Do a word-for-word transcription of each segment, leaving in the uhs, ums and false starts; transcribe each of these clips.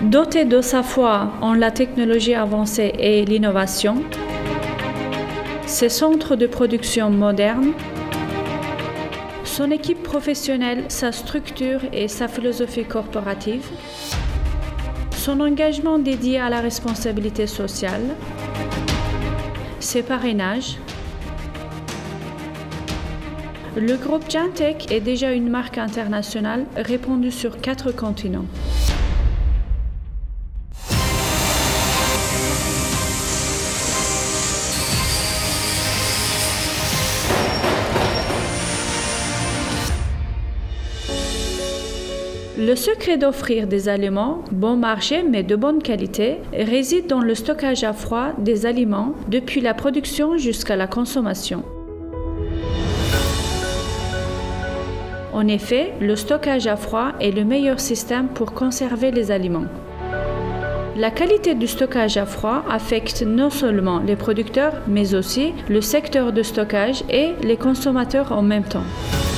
Doté de sa foi en la technologie avancée et l'innovation, ses centres de production modernes, son équipe professionnelle, sa structure et sa philosophie corporative, son engagement dédié à la responsabilité sociale, ses parrainages. Le groupe Gentek est déjà une marque internationale répandue sur quatre continents. Le secret d'offrir des aliments bon marché mais de bonne qualité réside dans le stockage à froid des aliments depuis la production jusqu'à la consommation. En effet, le stockage à froid est le meilleur système pour conserver les aliments. La qualité du stockage à froid affecte non seulement les producteurs mais aussi le secteur de stockage et les consommateurs en même temps.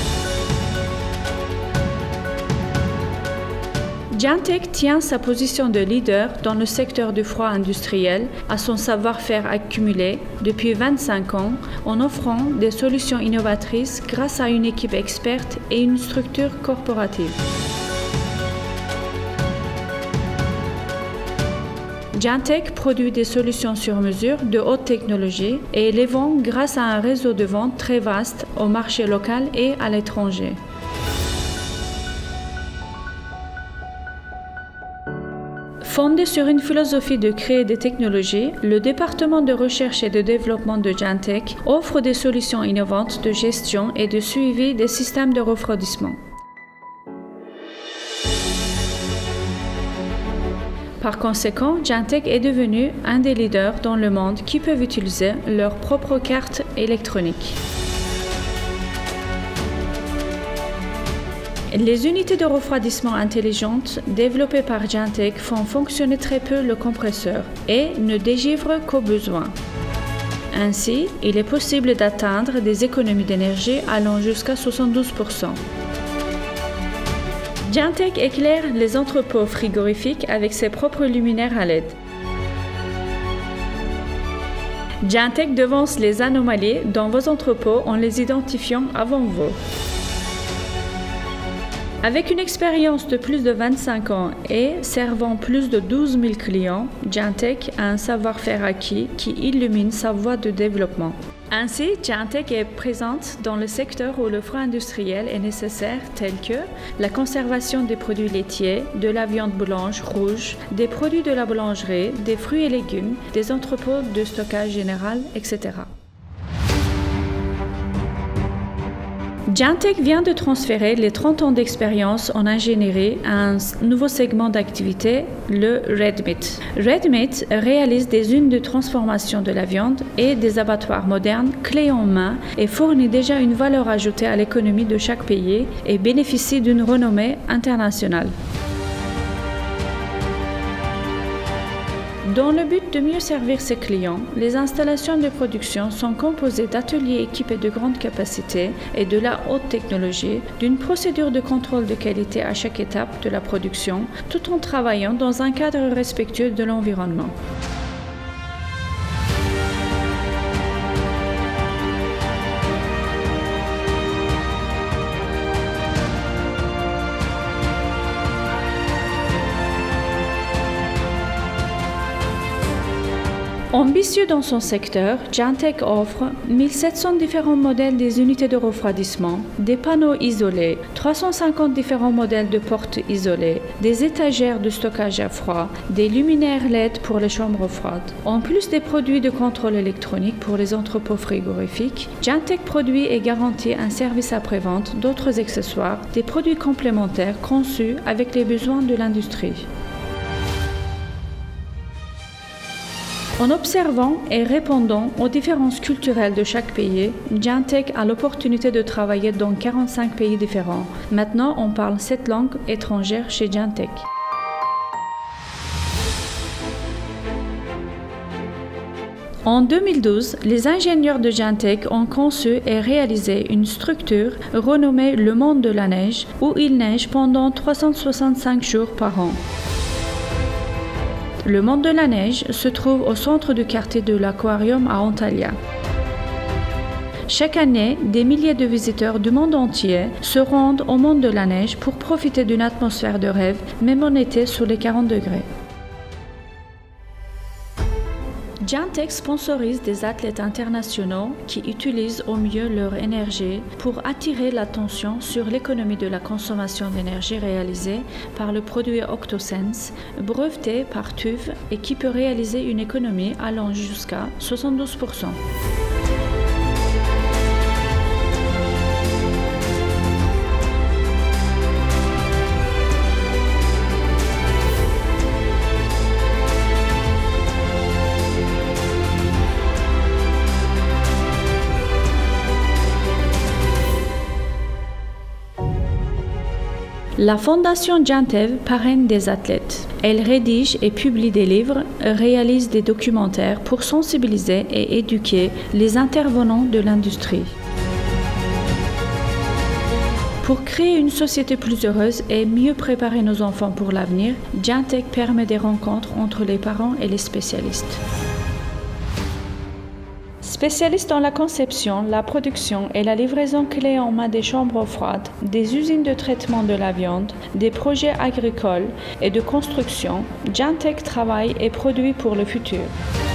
Gentek tient sa position de leader dans le secteur du froid industriel à son savoir-faire accumulé depuis vingt-cinq ans en offrant des solutions innovatrices grâce à une équipe experte et une structure corporative. Gentek produit des solutions sur mesure de haute technologie et les vend grâce à un réseau de vente très vaste au marché local et à l'étranger. Fondé sur une philosophie de créer des technologies, le département de recherche et de développement de Gentek offre des solutions innovantes de gestion et de suivi des systèmes de refroidissement. Par conséquent, Gentek est devenu un des leaders dans le monde qui peuvent utiliser leur propre carte électronique. Les unités de refroidissement intelligentes développées par Gentek font fonctionner très peu le compresseur et ne dégivrent qu'au besoin. Ainsi, il est possible d'atteindre des économies d'énergie allant jusqu'à soixante-douze pour cent. Gentek éclaire les entrepôts frigorifiques avec ses propres luminaires à L E D. Gentek devance les anomalies dans vos entrepôts en les identifiant avant vous. Avec une expérience de plus de vingt-cinq ans et servant plus de douze mille clients, Gentek a un savoir-faire acquis qui illumine sa voie de développement. Ainsi, Gentek est présente dans le secteur où le froid industriel est nécessaire, tel que la conservation des produits laitiers, de la viande blanche, rouge, des produits de la boulangerie, des fruits et légumes, des entrepôts de stockage général, et cetera. Gentek vient de transférer les trente ans d'expérience en ingénierie à un nouveau segment d'activité, le Red Meat. Red Meat réalise des usines de transformation de la viande et des abattoirs modernes clés en main et fournit déjà une valeur ajoutée à l'économie de chaque pays et bénéficie d'une renommée internationale. Dans le but de mieux servir ses clients, les installations de production sont composées d'ateliers équipés de grande capacité et de la haute technologie, d'une procédure de contrôle de qualité à chaque étape de la production, tout en travaillant dans un cadre respectueux de l'environnement. Ambitieux dans son secteur, Gentek offre mille sept cents différents modèles des unités de refroidissement, des panneaux isolés, trois cent cinquante différents modèles de portes isolées, des étagères de stockage à froid, des luminaires L E D pour les chambres froides. En plus des produits de contrôle électronique pour les entrepôts frigorifiques, Gentek produit et garantit un service après-vente, d'autres accessoires, des produits complémentaires conçus avec les besoins de l'industrie. En observant et répondant aux différences culturelles de chaque pays, Gentek a l'opportunité de travailler dans quarante-cinq pays différents. Maintenant, on parle sept langues étrangères chez Gentek. En deux mille douze, les ingénieurs de Gentek ont conçu et réalisé une structure renommée le monde de la neige, où il neige pendant trois cent soixante-cinq jours par an. Le Monde de la Neige se trouve au centre du quartier de l'Aquarium à Antalya. Chaque année, des milliers de visiteurs du monde entier se rendent au Monde de la Neige pour profiter d'une atmosphère de rêve, même en été sous les quarante degrés. Giantech sponsorise des athlètes internationaux qui utilisent au mieux leur énergie pour attirer l'attention sur l'économie de la consommation d'énergie réalisée par le produit OctoSense, breveté par T U V et qui peut réaliser une économie allant jusqu'à soixante-douze pour cent. La Fondation Giantech parraine des athlètes. Elle rédige et publie des livres, réalise des documentaires pour sensibiliser et éduquer les intervenants de l'industrie. Pour créer une société plus heureuse et mieux préparer nos enfants pour l'avenir, Giantech permet des rencontres entre les parents et les spécialistes. Spécialiste dans la conception, la production et la livraison clé en main des chambres froides, des usines de traitement de la viande, des projets agricoles et de construction, Giantech travaille et produit pour le futur.